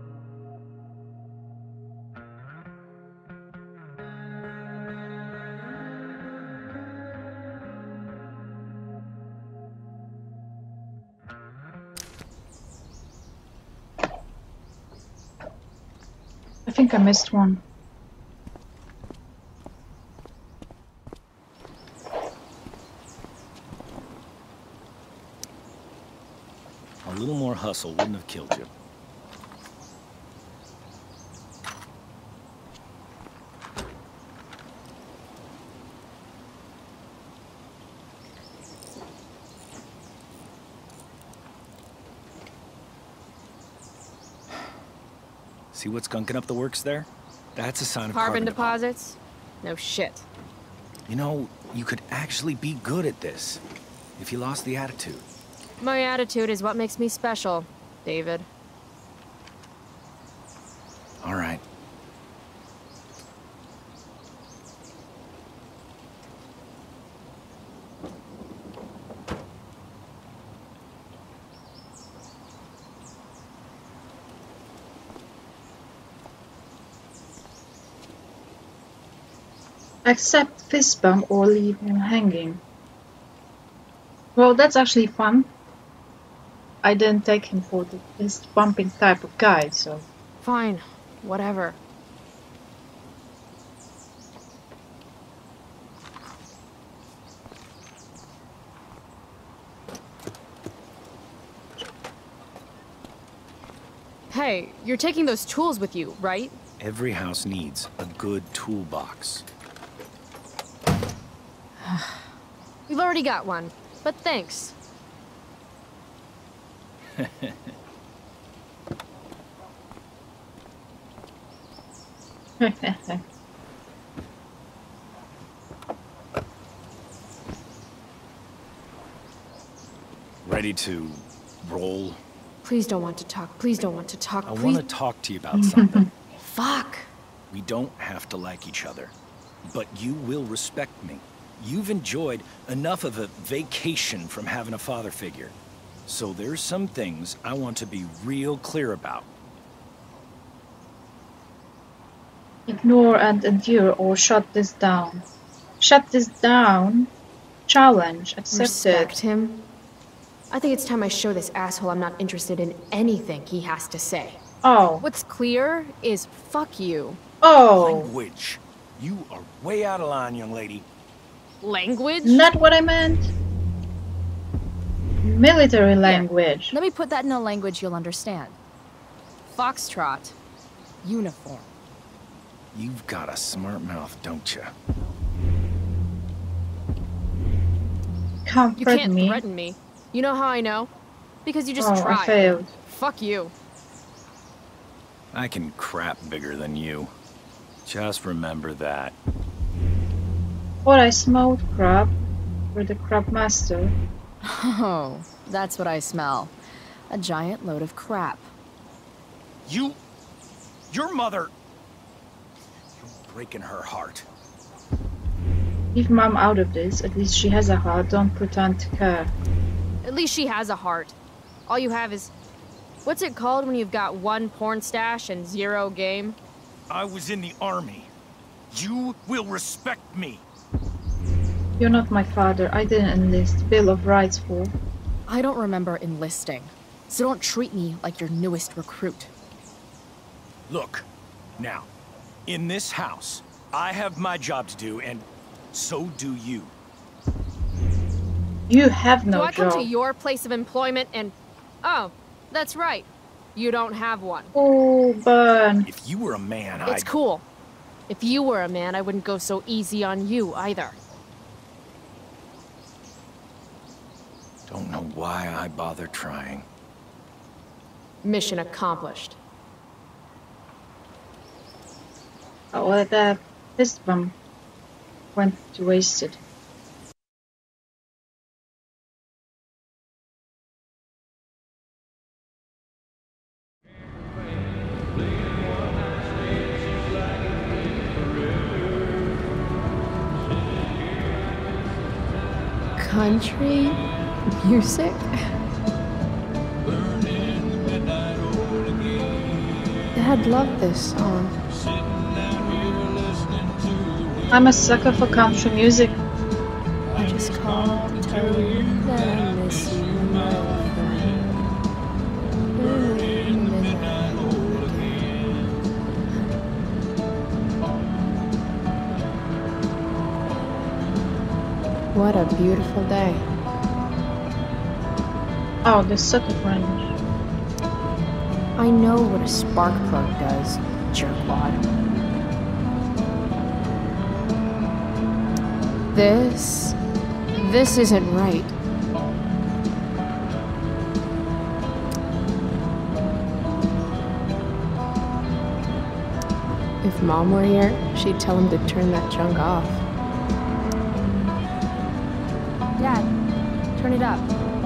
I think I missed one. A little more hustle wouldn't have killed you. See what's gunking up the works there? That's a sign of Carbon, carbon deposits? No shit. You know, you could actually be good at this if you lost the attitude. My attitude is what makes me special, David. All right. Accept fist bump or leave him hanging. Well, that's actually fun. I didn't take him for the fist bumping type of guy, so... Fine. Whatever. Hey, you're taking those tools with you, right? Every house needs a good toolbox. We've already got one, but thanks. Ready to roll? Please don't want to talk. Please don't want to talk. I Please. want to talk to you about something. Fuck. We don't have to like each other, but you will respect me. You've enjoyed enough of a vacation from having a father figure. So there's some things I want to be real clear about. Ignore and endure or shut this down. Shut this down. Challenge. Accepted. Respect him. I think it's time I show this asshole I'm not interested in anything he has to say. Oh. What's clear is fuck you. Oh. Language. You are way out of line, young lady. Language? Not what I meant. Military language. Here, let me put that in a language you'll understand. Foxtrot. Uniform. You've got a smart mouth, don't you? Can't You threaten can't me. threaten me. You know how I know? Because you just Oh, tried. I failed. Fuck you. I can crap bigger than you. Just remember that. What I smelled crap. We're the crap master. Oh, that's what I smell. A giant load of crap. You... Your mother... You're breaking her heart. Leave Mom out of this. At least she has a heart. Don't pretend to care. At least she has a heart. All you have is... What's it called when you've got one porn stash and zero game? I was in the army. You will respect me. You're not my father. I didn't enlist. Bill of Rights for. I don't remember enlisting. So don't treat me like your newest recruit. Look, now, in this house, I have my job to do, and so do you. You have no Do I come job. to your place of employment and... Oh, that's right. You don't have one. Oh, burn. If you were a man, It's I'd... cool. If you were a man, I wouldn't go so easy on you, either. Don't know why I bother trying. Mission accomplished. Oh, well, that fist bump went to wasted. Country music? Dad loved this song. I'm a sucker for country music. I just called to tell you that I miss you, my friend. What a beautiful day. Oh, the sucker range. I know what a spark plug does, jerkwad. This... this isn't right. If Mom were here, she'd tell him to turn that junk off. Dad, turn it up.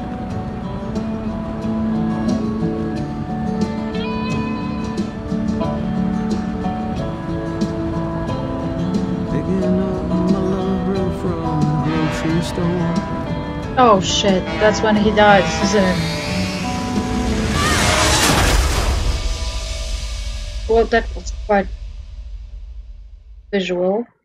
Oh shit, that's when he dies, isn't it? Well, that was quite visual.